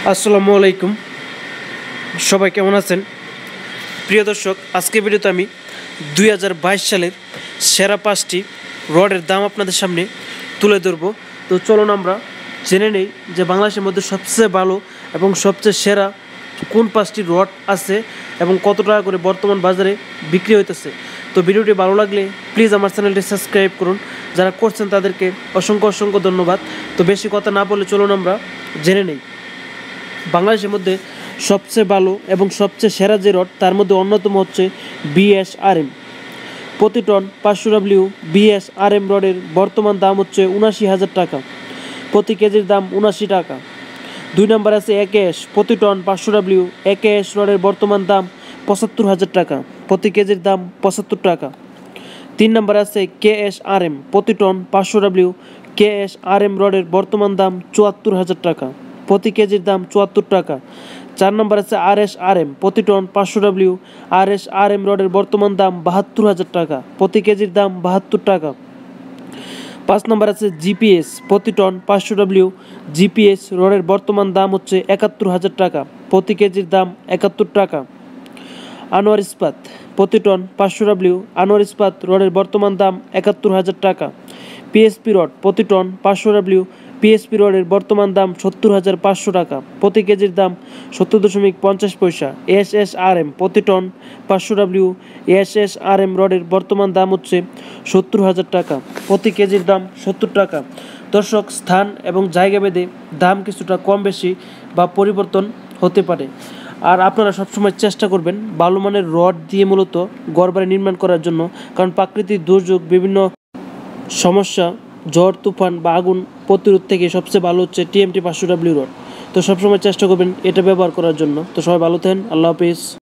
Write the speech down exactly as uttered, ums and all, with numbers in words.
আসসালামু আলাইকুম, সবাই কেমন আছেন? প্রিয় দর্শক, আজকে ভিডিওতে আমি দুই হাজার বাইশ সালের সেরা পাঁচটি রডের দাম আপনাদের সামনে তুলে ধরবো। তো চলুন আমরা জেনে নেই যে বাংলাদেশের মধ্যে সবচেয়ে ভালো এবং সবচেয়ে সেরা কোন পাঁচটি রড আছে এবং কত টাকা করে বর্তমান বাজারে বিক্রি হইতেছে। তো ভিডিওটি ভালো লাগলে প্লিজ আমার চ্যানেলটি সাবস্ক্রাইব করুন। যারা করছেন তাদেরকে অসংখ্য অসংখ্য ধন্যবাদ। তো বেশি কথা না বলে চলুন আমরা জেনে নেই বাংলাদেশের মধ্যে সবচেয়ে ভালো এবং সবচেয়ে সেরা যে রড তার মধ্যে অন্যতম হচ্ছে বিএসআরএম। প্রতি টন পাঁচশো ডাব্লিউ বিএসআরএম রডের বর্তমান দাম হচ্ছে উনাশি হাজার টাকা, প্রতি কেজির দাম উনাশি টাকা। দুই নম্বর আছে একেএস। প্রতি টন পাঁচশো ডাব্লিউ একেএস রডের বর্তমান দাম পঁচাত্তর হাজার টাকা, প্রতি কেজির দাম পঁচাত্তর টাকা। তিন নম্বর আছে কেএসআরএম। প্রতি টন পাঁচশো ডাব্লিউ কেএসআরএম রডের বর্তমান দাম চুয়াত্তর হাজার টাকা, প্রতি কেজির দাম চুয়াত্তর টাকা। চার নম্বর আছে আরএসআরএম। প্রতি টন পাঁচশো ডাব্লিউ আরএসআরএম রডের বর্তমান দাম বাহাত্তর হাজার টাকা, প্রতি কেজির দাম বাহাত্তর টাকা। পাঁচ নম্বর আছে জিপিএস। প্রতি টন পাঁচশো ডাব্লিউ জিপিএস রডের বর্তমান দাম হচ্ছে একাত্তর হাজার টাকা, প্রতি কেজির দাম একাত্তর টাকা। আনোয়ার ইস্পাত। প্রতি টন পাঁচশো ডাব্লিউ আনোয়ার ইস্পাত রডের বর্তমান দাম একাত্তর হাজার টাকা। PSP rod. প্রতি টন পাঁচশো ডাব্লিউ পিএসপি রডের বর্তমান দাম সত্তর হাজার পাঁচশো টাকা, প্রতি কেজির দাম সত্তর দশমিক পঞ্চাশ পয়সা। এসএসআরএম। প্রতি টন পাঁচশো ডাব্লিউ এসএসআরএম রডের বর্তমান দাম হচ্ছে সত্তর হাজার টাকা, প্রতি কেজির দাম সত্তর টাকা। দর্শক, স্থান এবং জায়গা ভেদে দাম কিছুটা কম বেশি বা পরিবর্তন হতে পারে। আর আপনারা সবসময় চেষ্টা করবেন ভালো মানের রড দিয়ে মূলত ঘরবাড়ি নির্মাণ করার জন্য, কারণ প্রাকৃতিক দুর্যোগ, বিভিন্ন সমস্যা, ঝড় তুফান বা আগুন প্রতিরোধ থেকে সবচেয়ে ভালো হচ্ছে টিএমটি পাঁচশো ডাব্লিউ রড। তো সবসময় চেষ্টা করবেন এটা ব্যবহার করার জন্য। তো সবাই ভালো থাকেন, আল্লাহ হাফিজ।